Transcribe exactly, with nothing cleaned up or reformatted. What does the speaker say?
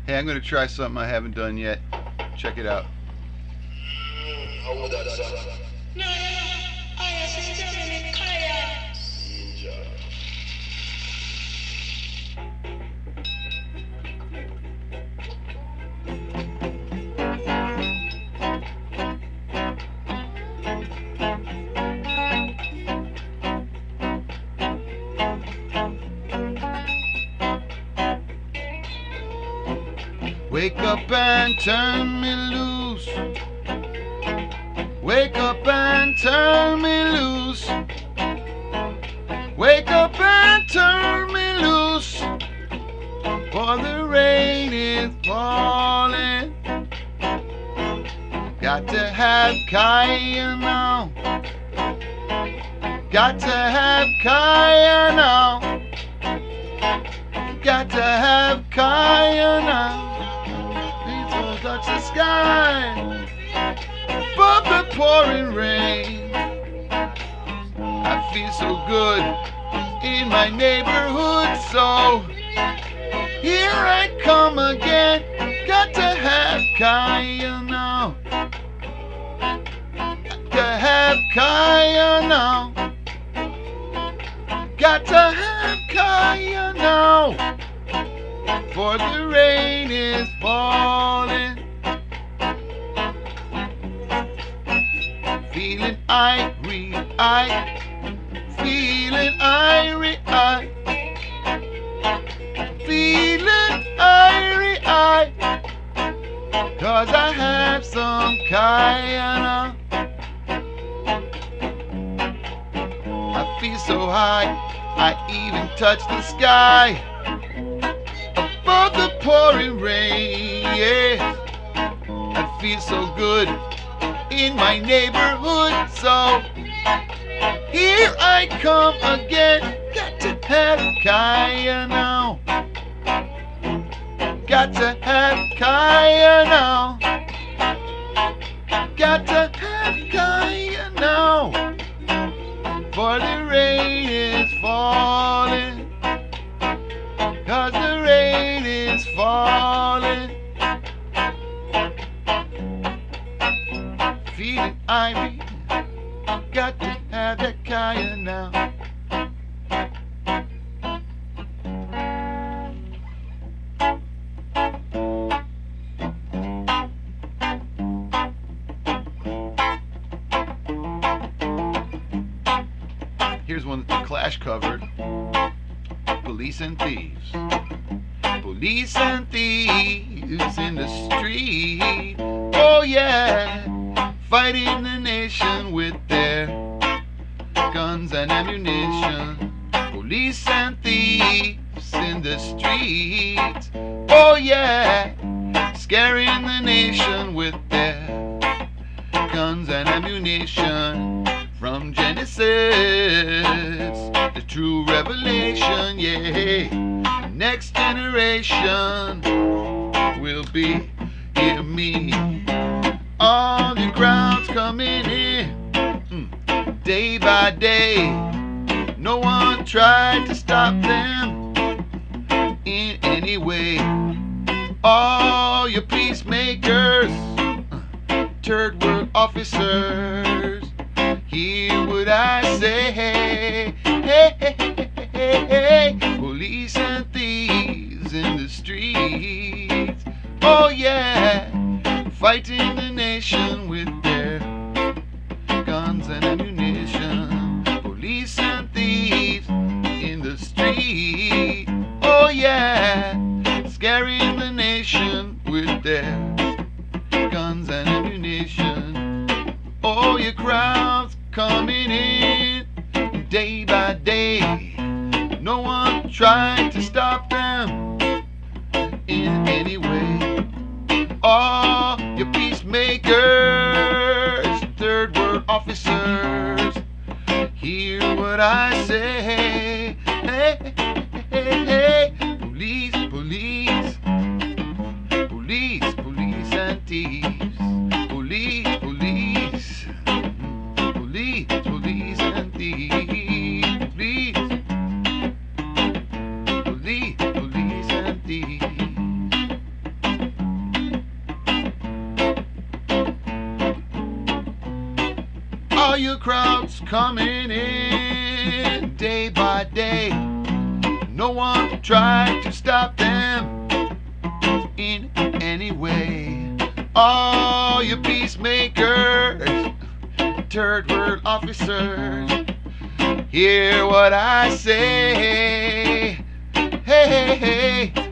Hey, I'm going to try something I haven't done yet. Check it out. How would that sound? No, no, I see Dominic Kaya. Ninja. Wake up and turn me loose. Wake up and turn me loose. Wake up and turn me loose. For the rain is falling. Got to have Kaya now. Got to have Kaya now. Got to have Kaya now. Please don't touch the sky, but the pouring rain. I feel so good in my neighborhood, so here I come again. Got to have Kaya now. Got to have Kaya now. Got to have Kaya now. For the rain is falling. Feeling irie, I feeling irie, I feeling irie, I cause I have some Kaya. I feel so high, I even touch the sky above the pouring rain. Yeah, I feel so good in my neighborhood, so here I come again. Got to have Kaya now. Got to have Kaya now. Got to have Kaya now. For the rain is falling. Cause the rain is falling. Feeling irie, got to have that Kaya now. Here's one that the Clash covered. Police and Thieves. Police and thieves in the street. Oh yeah, fighting the nation with their guns and ammunition. Police and thieves in the street. Oh yeah, scaring the nation with their guns and ammunition. From Genesis, the true revelation, yeah. The next generation will be, hear me. All the crowds coming in, mm, day by day. No one tried to stop them in any way. All your peacemakers, uh, third world officers, hear what I say. Hey, hey, hey, hey, hey. Police and thieves in the streets. Oh yeah, fighting the nation with their guns and ammunition. Police and thieves in the street. Oh yeah, scaring the nation with their guns and ammunition. Oh, your crowds coming in day by day. No one tried to stop them in any way. All your peacemakers, third world officers, hear what I say. Hey, hey, hey, hey. Police, police, police, police and thieves. Police, police, police, police and thieves. Police, police, police and thieves. crowds coming in day by day. No one tried to stop them in any way. All you peacemakers, third world officers, hear what I say. Hey, hey, hey.